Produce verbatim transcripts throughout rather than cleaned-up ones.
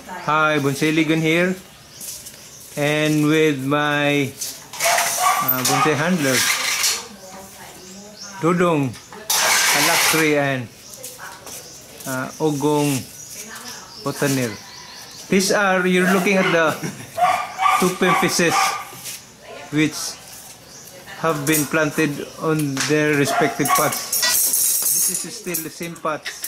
Hi, Bonsai Ligon here, and with my uh, bonsai handler, Dudong, Alakri, and uh, Ogong Botanir. These are, you're looking at the two pemphises which have been planted on their respective pots. This is still the same pots.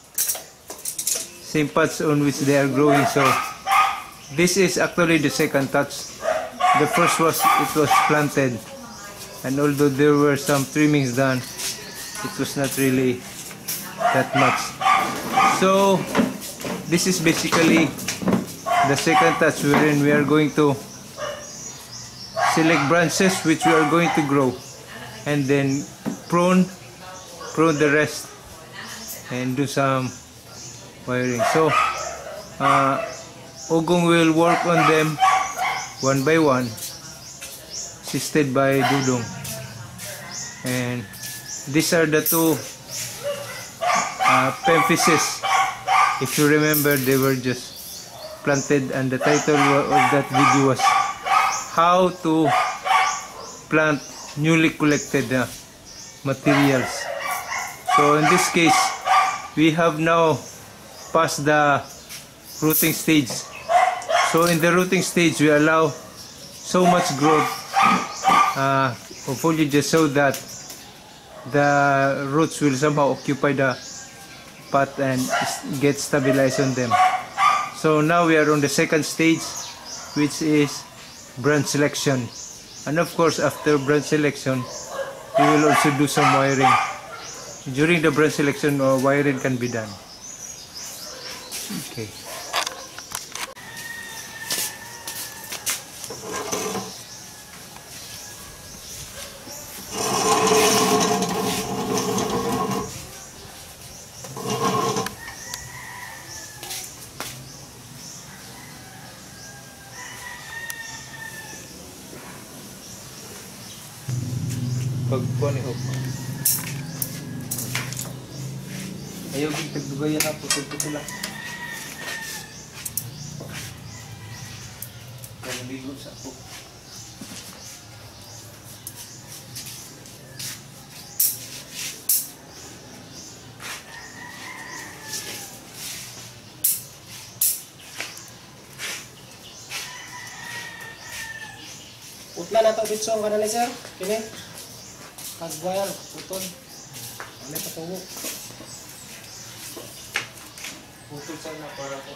Same pots on which they are growing. So this is actually the second touch. The first was it was planted, and although there were some trimmings done, it was not really that much. So this is basically the second touch, wherein we are going to select branches which we are going to grow, and then prune prune the rest and do some wiring. So uh, Ogong will work on them one by one, assisted by Dudong. And these are the two uh, pemphises. If you remember, they were just planted, and the title of that video was how to plant newly collected uh, materials. So in this case, we have now past the rooting stage. So in the rooting stage, we allow so much growth uh, of foliages so that the roots will somehow occupy the pot and get stabilized on them. So now we are on the second stage, which is branch selection. And of course, after branch selection, we will also do some wiring. During the branch selection, uh, wiring can be done. Okay. Pagkuhan ni Hop. Ayaw gitagdugayan na putol-putol lang. Kaya naligo sa ako. Utla na ito bitsong ka na lang, sir. Kini? Kagwayal, putol. Ano ito tungo? Putol sana para ko.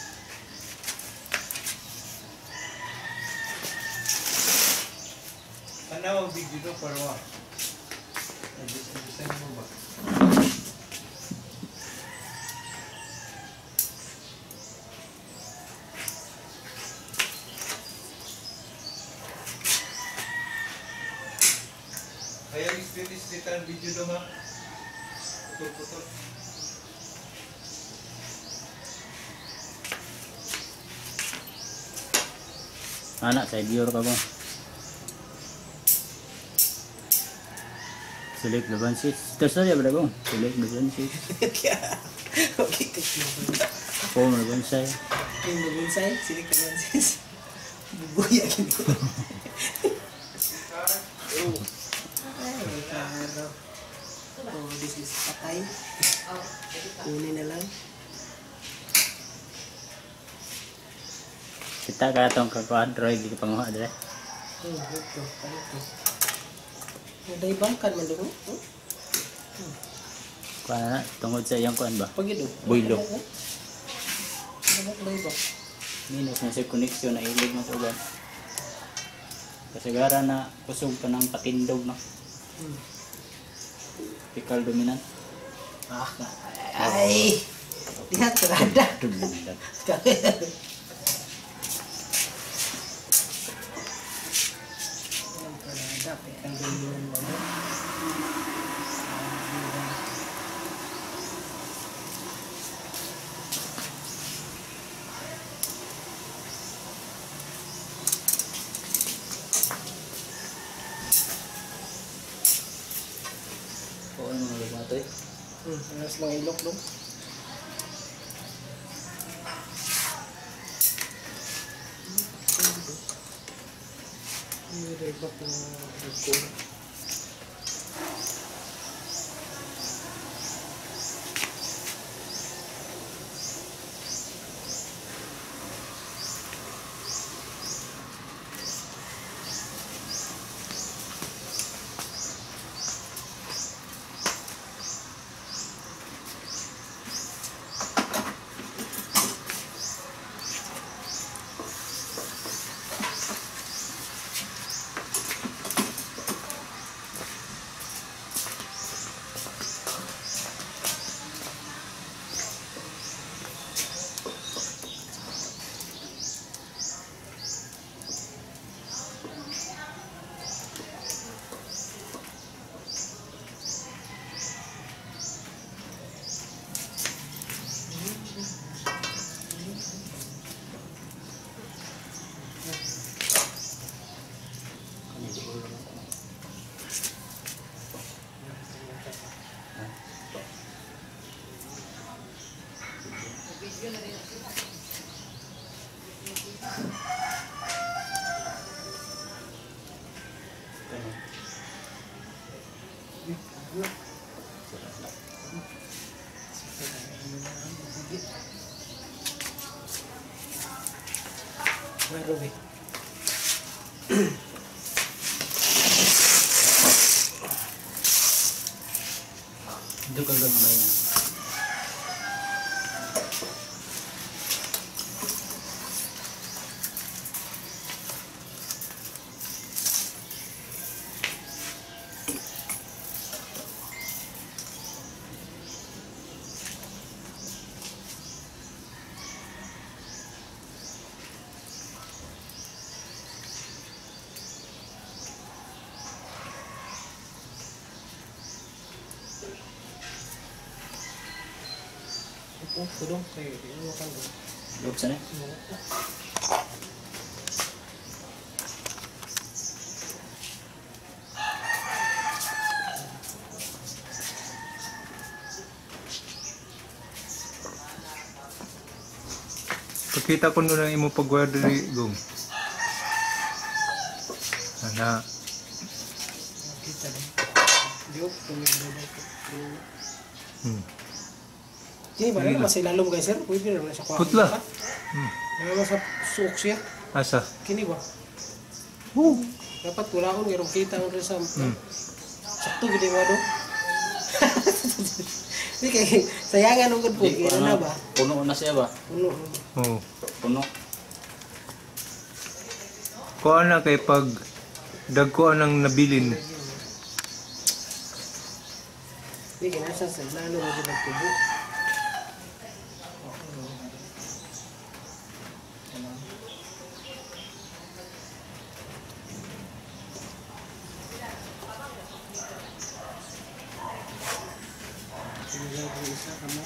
Ano ang big dito para wa? Design mo ba? Kaya is-is ang video dong ha? Putol-putol. Anak saya biar ka ba? Select the branches. Terus aja berapa bang? Select the branches. Okay, Form the bonsai. yung bonsai, select the branches. Bubuya gini. Oh. Ay, karo. Oh, this is patay. Kunin na lang. Kita ka itong kakaadroy di panguha dre. Hmm, ito, ito. Ada ibangkan man dito. Hmm. Kana tungod sa iyang kuan ba? Pag ito. Builo. Ano ba ito? Minus na sa koneksyon na ilig mo sa uban. Kasagara na kusog pa ng patindog no. Hmm. Pikal dominant. Ah, ay. Lihat terada. Dominant. Oo, ano mga lumato eh. Hmm, alas mga ilok dong. Hindi na iba po nagkuha. Meron eh. Ito ka gagmay na. Ito, tulong kayo. Ano ka lang? Buksan eh. Pakita ko nun ang imo pag-wire diri gong. Ana. Kita din. Diyo, tumigil na ito. Hmm. Hindi ba na masilalom guys sir? Pwede na sa kwa. Putla. Hmm. Naman sa suok siya. Asa? Kini ba? Oh. Dapat kulaon kaya kita ko rin sa Hmm. sakto gini mo do. Hindi kaya sayangan ng good food. Di, Kaya na ba? Puno na siya ba? Puno. Oh. Puno. Kuha na kay pag dagko ang nabilin. Hindi kaya nasa sa lalo mo din nagtubo. Isa kamo,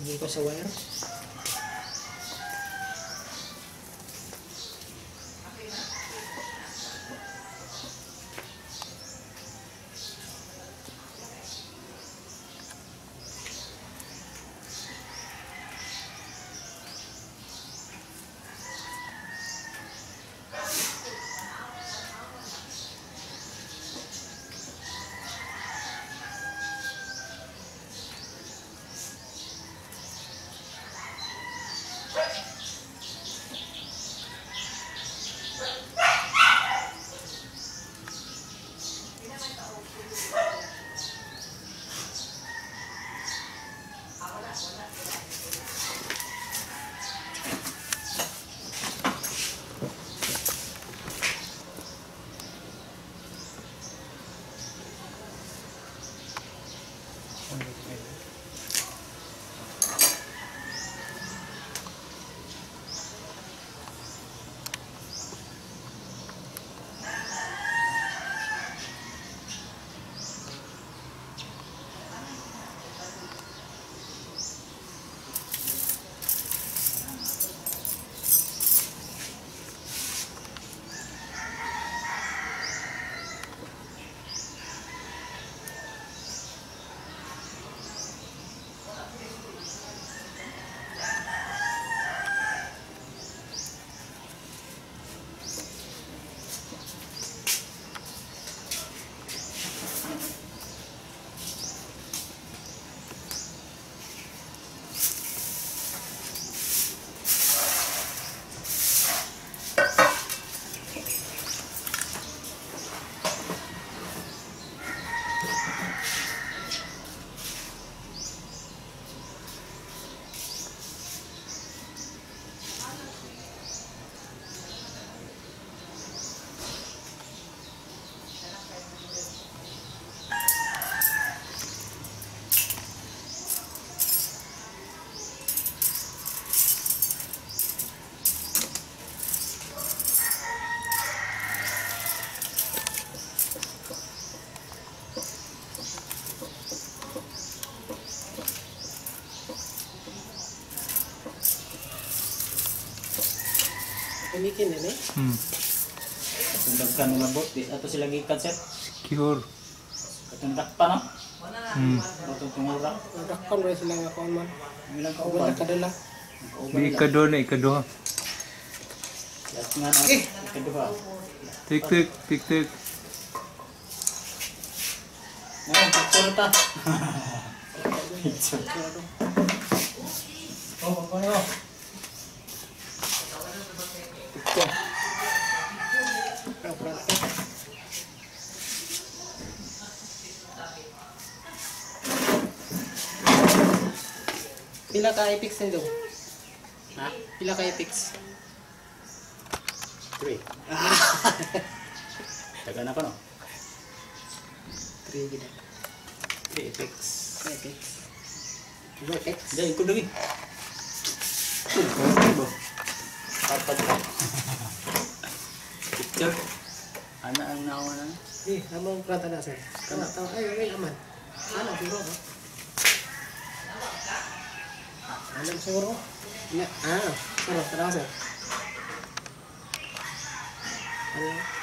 Lagyan ko sa wire. Pinikin na eh. Hmm. Sundag ka nung labot. Di ato sila gikan sir. Secure. Katundak pa no? Hmm. Atong tungura. Nagkakon rin sila nga kuhan man. Ilang Uban kauban. na kadala. Kauban Di nila. ikado na ikado. Last nga na. Eh. Ikaduha. Tik tik tik tik. Ngayon, picture ta. Picture. Oh, paano? Ito. Ah, pala. Pila ka epics nito? Ha? Pila ka epics? Three. Taga na pa no? Three gina. Three epics. Epics. Vortex. Dahil ko lagi. Kapag ka. Picture. Ana ang nawa na. Eh, namang prata na sir. Kana taw ay ay aman. Ano siguro ba? Ano siguro? Na, ah, pero tara sir. Ano?